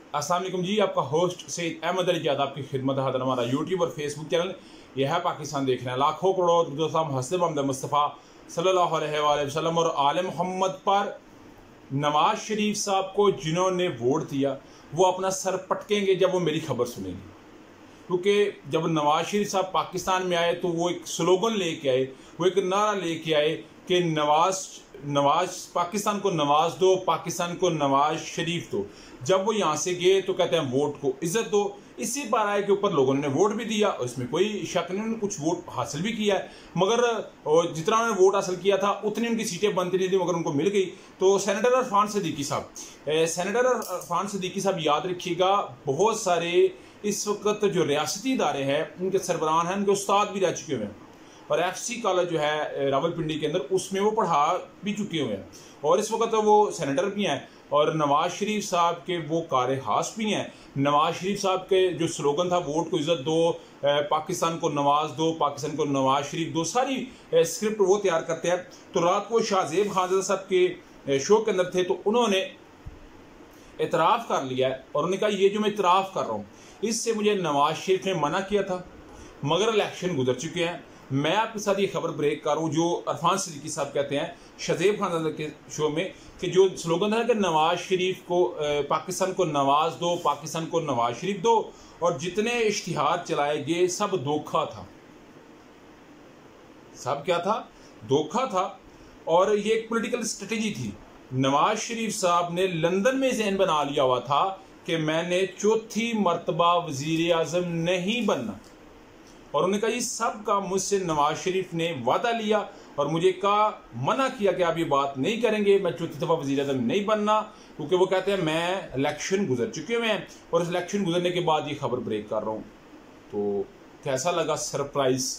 अस्सलाम वालेकुम जी, आपका होस्ट सईद अहमद अली जाद आपकी खिदमत हाजिर। हमारा यूट्यूब और फेसबुक चैनल यह है पाकिस्तान देख रहे हैं। लाखों करोड़ दोस्तों हसन मोहम्मद मुस्तफ़ा सल्लल्लाहु अलैहि वसल्लम और आले मोहम्मद पर नवाज शरीफ साहब को जिन्होंने वोट दिया वो अपना सर पटकेंगे जब वो मेरी खबर सुनेंगे। क्योंकि जब नवाज शरीफ साहब पाकिस्तान में आए तो वो एक स्लोगन लेके आए, वो एक नारा लेके आए कि नवाज पाकिस्तान को नवाज दो, पाकिस्तान को नवाज शरीफ दो। जब वो यहाँ से गए तो कहते हैं वोट को इज्जत दो। इसी बाराए के ऊपर लोगों ने वोट भी दिया और इसमें कोई शक नहीं, उन्होंने कुछ वोट हासिल भी किया है, मगर जितना उन्होंने वोट हासिल किया था उतनी उनकी सीटें बनती नहीं थी, मगर उनको मिल गई। तो सेनेटर इरफान सिद्दीकी साहब याद रखिएगा, बहुत सारे इस वक्त जो रियासती इदारे हैं उनके सरबराह हैं, उनके उस्ताद भी रह चुके हुए हैं और FC कॉलेज जो है रावलपिंडी के अंदर उसमें वो पढ़ा भी चुके हुए हैं और इस वक्त वो सेनेटर भी हैं और नवाज शरीफ साहब के वो कार खास भी हैं। नवाज शरीफ साहब के जो स्लोगन था वोट को इज्जत दो, पाकिस्तान को नवाज दो, पाकिस्तान को नवाज शरीफ दो, सारी स्क्रिप्ट वो तैयार करते हैं। तो रात को शाहजेब खान साहब के शो के अंदर थे तो उन्होंने इतराफ़ कर लिया है और उन्होंने कहा ये जो मैं इतराफ़ कर रहा हूँ इससे मुझे नवाज शरीफ ने मना किया था, मगर इलेक्शन गुजर चुके हैं। मैं आपके साथ ये खबर ब्रेक कर रहा हूँ जो इरफान सिद्दीकी साहब कहते हैं शाहजेब खान के शो में कि जो स्लोगन है कि नवाज शरीफ को पाकिस्तान को नवाज दो, पाकिस्तान को नवाज शरीफ दो, और जितने इश्तिहार चलाए गए सब धोखा था। सब क्या था? धोखा था। और ये एक पॉलिटिकल स्ट्रेटेजी थी। नवाज शरीफ साहब ने लंदन में जहन बना लिया हुआ था कि मैंने चौथी मरतबा वजीर आजम नहीं बनना, और उन्होंने कहा ये सब का मुझसे नवाज शरीफ ने वादा लिया और मुझे कहा, मना किया कि आप ये बात नहीं करेंगे, मैं चौथी दफ़ा वज़ीर आज़म नहीं बनना, क्योंकि वो कहते हैं मैं इलेक्शन गुजर चुके हुए हैं और इस इलेक्शन गुजरने के बाद ये खबर ब्रेक कर रहा हूँ। तो कैसा लगा सरप्राइज़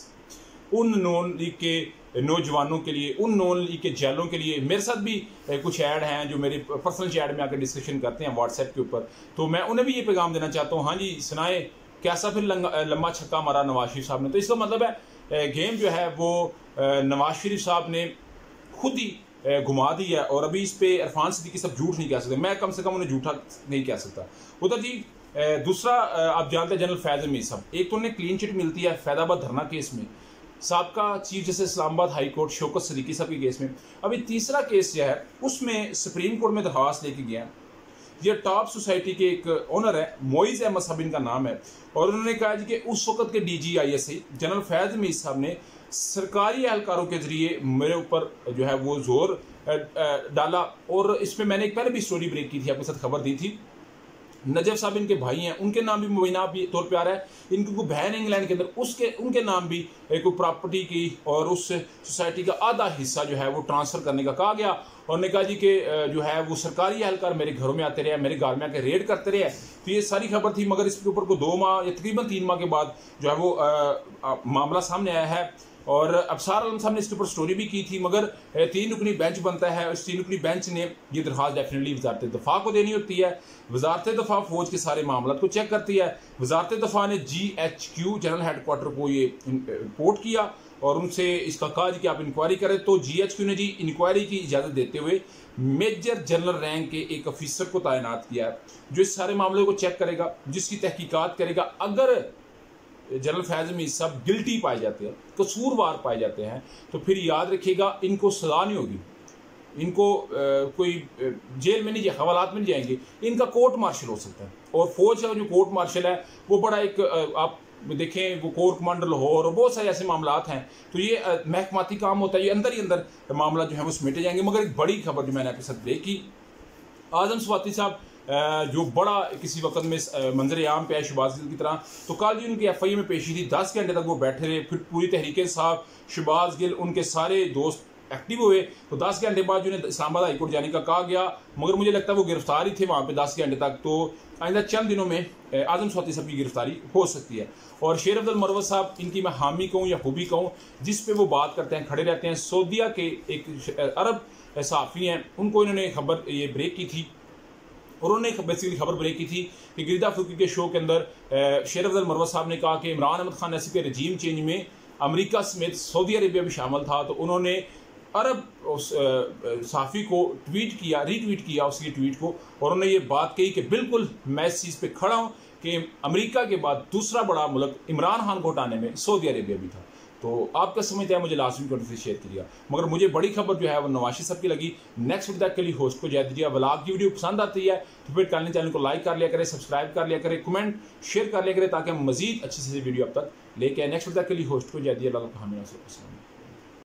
उन नॉन लीग के नौजवानों के लिए, उन नॉन लीग के जेलों के लिए। मेरे साथ भी कुछ ऐड हैं जो मेरे पर्सनल चैट में आकर डिस्कशन करते हैं व्हाट्सएप के ऊपर, तो मैं उन्हें भी ये पैगाम देना चाहता हूँ। हाँ जी, सुनाए कैसा फिर लंबा छक्का मारा नवाज शरीफ साहब ने। तो इसका मतलब है गेम जो है वो नवाज शरीफ साहब ने खुद ही घुमा दी है और अभी इस पे इरफान सिद्दीकी सब झूठ नहीं कह सकते, मैं कम से कम उन्हें झूठा नहीं कह सकता। उधर जी दूसरा आप जानते हैं जनरल फैज़ हमीद साहब, एक तो उन्हें क्लीन चिट मिलती है फैदाबाद धरना केस में, साबका chief justice Islamabad high court Shaukat Siddiqui साहब के केस में। अभी तीसरा केस जो है उसमें सुप्रीम कोर्ट में दरख्वास्त लेके गया। ये टॉप सोसाइटी के एक ओनर है, मोइज़ अहमद साहब इनका नाम है, और उन्होंने कहा जी कि उस वक्त के DGISI जनरल फैज़ हमीद साहब ने सरकारी एहलकारों के ज़रिए मेरे ऊपर जो है वो जोर डाला। और इसमें मैंने एक पहले भी स्टोरी ब्रेक की थी, आपके साथ खबर दी थी। नजफ साहब इनके भाई हैं, उनके नाम भी मुबीना भी तौर पे आ रहा है। इनकी कोई बहन इंग्लैंड के अंदर उनके नाम भी कोई प्रॉपर्टी की और उस सोसाइटी का आधा हिस्सा जो है वो ट्रांसफ़र करने का कहा गया। और ने कहा जी कि जो है वो सरकारी एहलकार मेरे घरों में आते रहे, मेरे घर में आके रेड करते रहे। तो ये सारी खबर थी, मगर इसके ऊपर को 2 माह या तकरीबन 3 माह के बाद जो है वो मामला सामने आया है। और अबसार आलम साहब ने इसके ऊपर स्टोरी भी की थी, मगर 3 रुकनी बेंच बनता है, उस 3 रुकनी बेंच ने ये दरख्वास्त डेफिनेटली वजारत दफ़ा को देनी होती है। वजारत दफ़ा फौज के सारे मामला को चेक करती है। वजारत दफ़ा ने GHQ जनरल हेडक्वार्टर को ये रिपोर्ट किया और उनसे इसका कहा कि आप इंक्वायरी करें। तो GHQ ने जी इंक्वायरी की इजाज़त देते हुए मेजर जनरल रैंक के एक अफिसर को तैनात किया है जो इस सारे मामले को चेक करेगा, जिसकी तहकीकात करेगा। अगर जनरल फैज़ हमीद साहब गिल्टी पाए जाते हैं, कसूरवार पाए जाते हैं, तो फिर याद रखिएगा इनको सज़ा नहीं होगी, इनको कोई जेल में नहीं जाए, हवालात में नहीं जाएंगे, इनका कोर्ट मार्शल हो सकता है। और फौज का जो कोर्ट मार्शल है वो बड़ा एक आप देखें वो कोर कमांडर लाहौर और बहुत सारे ऐसे मामलात हैं। तो ये महकमाती काम होता है, ये अंदर ही अंदर मामला जो है वो समेटे जाएंगे। मगर एक बड़ी खबर जो मैंने आपके साथ देखी, आजम स्वाति साहब जो बड़ा किसी वक्त में मंजर आम पे आए शहबाज गिल की तरह, तो कल जी उनकी FIA में पेशी थी, 10 घंटे तक वो बैठे रहे। फिर पूरी तहरीक साहब, शहबाज गिल, उनके सारे दोस्त एक्टिव हुए। तो 10 घंटे बाद जो उन्हें इस्लामाबाद हाई कोर्ट जाने का कहा गया, मगर मुझे लगता है वो गिरफ्तार ही थे वहाँ पे 10 घंटे तक। तो आइंदा चंद दिनों में आजम स्वाति साहब की गिरफ्तारी हो सकती है। और शेर अफजल मरवत साहब, इनकी मैं हामी कहूँ या खूबी कहूँ, जिस पे वो बात करते हैं, खड़े रहते हैं, सऊदीया के एक अरब सहाफ़ी हैं, उनको इन्होंने खबर ये ब्रेक की थी और उन्होंने बेसिकली खबर ब्रेक की थी कि गिरदा फरूकी के शो के अंदर शेर अफजल मरवत साहब ने कहा कि इमरान अहमद खान ऐसे के रजीम चेंज में अमेरिका समेत सऊदी अरेबिया भी शामिल था। तो उन्होंने अरब उस सहाफ़ी को रीट्वीट किया उसकी ट्वीट को, और उन्होंने ये बात कही कि बिल्कुल मैं इस चीज़ पे खड़ा हूँ कि अमेरिका के बाद दूसरा बड़ा मुल्क इमरान खान को हटाने में सऊदी अरेबिया भी था। तो आपका समझते हैं, मुझे लाजमी कमेंट से शेयर करिएगा। मगर मुझे बड़ी खबर जो है वो नवाज शरीफ साहब की लगी। नेक्स्ट वीडियो तक के लिए होस्ट को जय दीजिए। व्लॉग की वीडियो पसंद आती है तो फिर चैनल को लाइक कर लिया करें, सब्सक्राइब कर लिया करें, कमेंट शेयर कर लिया करें, ताकि हम मजीद अच्छी से वीडियो अब तक लेके आए। नेक्स्ट वीडियो तक के लिए होस्ट को जय दीजिए। अल्लाह का हामी नासिर।